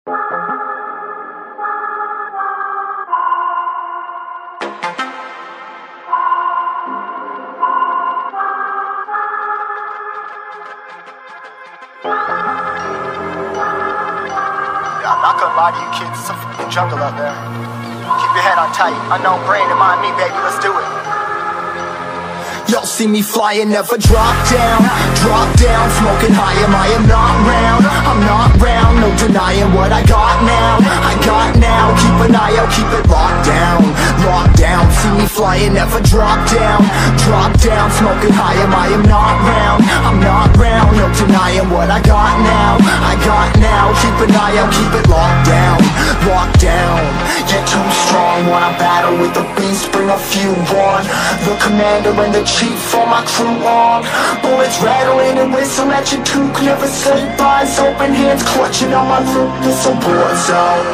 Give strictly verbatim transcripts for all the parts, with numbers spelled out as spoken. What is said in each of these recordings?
I'm not gonna lie to you kids, it's a f***ing jungle out there. Keep your head on tight, unknown brain and mind me, baby, let's do it. Y'all see me flying, never drop down, drop down, smoking high, am I am not round, I'm not round, no denying what I got now, I got now, keep an eye out, keep it locked down, locked down, see me flying, never drop down, drop down, smoking high, am I am not round, I'm not round, no denying what I got now, I got now, keep an eye out, keep it locked down, locked down, get too strong, wanna battle with the beast, bring a few on, the commander and the chief for my crew on. Bullets rattling and whistle at your toque. Never sleep, eyes open, hands clutching on my loop. This a war zone.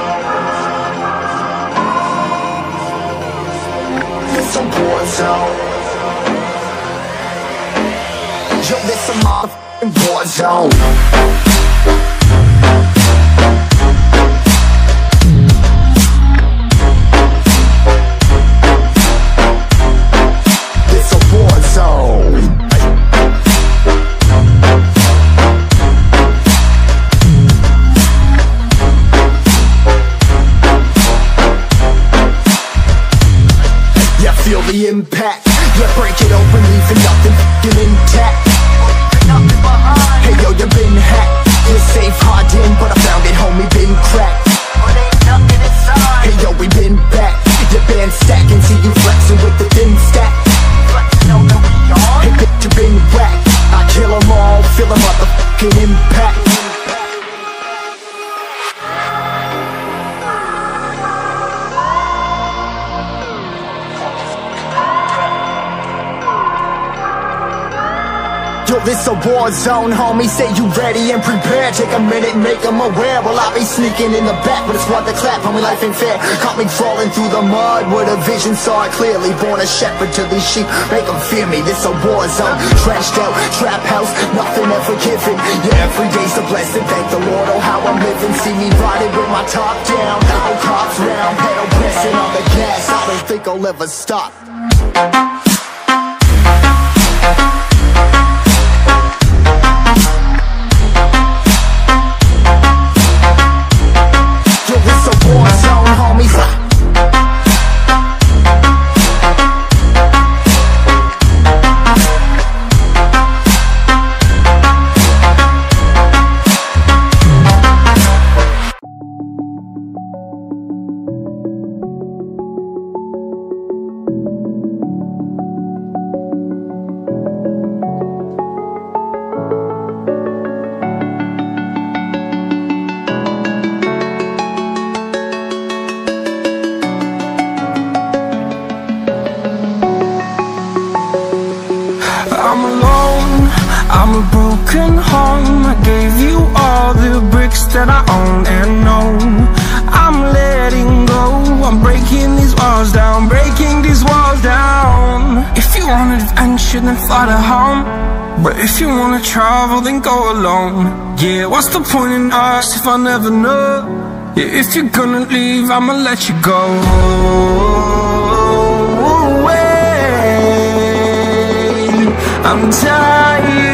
This a war zone. Yo, this a motherfucking war zone. The impact, yeah, break it open, leaving nothing f***ing intact. Hey yo, you been hacked, you're safe hiding, but I found it, homie, been cracked. Hey yo, we been back, your band stacking, see you flexing with the thin stack. Hey bitch, you been whacked, I kill them all, feel a motherfucking impact. Yo, this a war zone, homie, say you ready and prepared. Take a minute, make them aware. Well, I be sneaking in the back, but it's what the clap, homie, life ain't fair. Caught me crawling through the mud with a vision, saw it clearly. Born a shepherd to these sheep, make them fear me. This a war zone, trashed out, trap house, nothing ever given. Yeah, every day's a blessing, thank the Lord, oh how I'm living. See me riding with my top down, oh cops round, pedal pressing on the gas. I don't think I'll ever stop. I'm alone, I'm a broken home. I gave you all the bricks that I own and know. I'm letting go, I'm breaking these walls down, breaking these walls down. If you want adventure, then fly to home. But if you wanna travel, then go alone. Yeah, what's the point in us if I never know? Yeah, if you're gonna leave, I'ma let you go. I'm tired